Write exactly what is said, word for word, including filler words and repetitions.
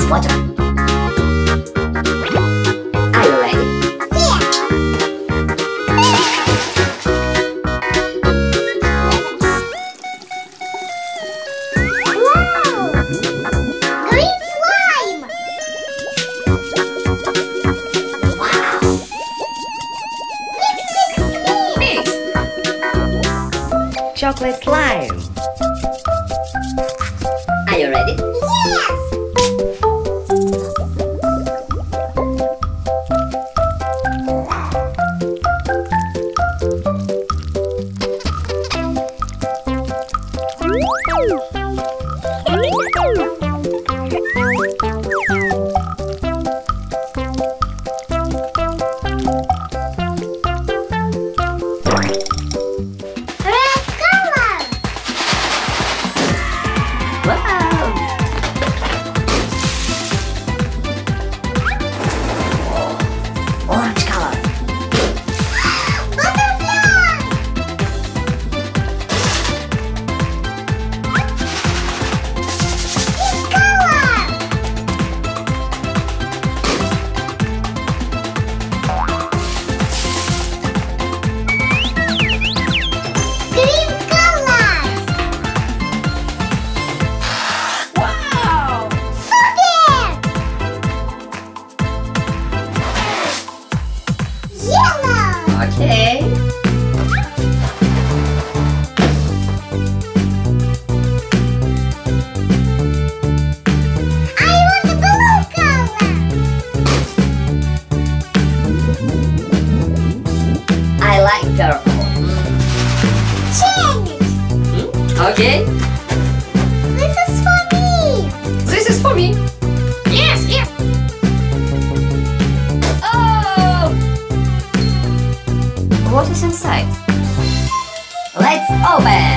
water. Are you ready? Yeah. Wow! Green slime! Wow! Mix, mix, mix! Chocolate slime. Are you ready? Yes! Red color! Wow! Orange color. Butterfly! Pink color! Green color! Wow! Super! Yellow! Okay. I want the blue color! I like purple. Change! Okay. This is for me! This is for me. Yes, yes! Oh! What is inside? Let's open!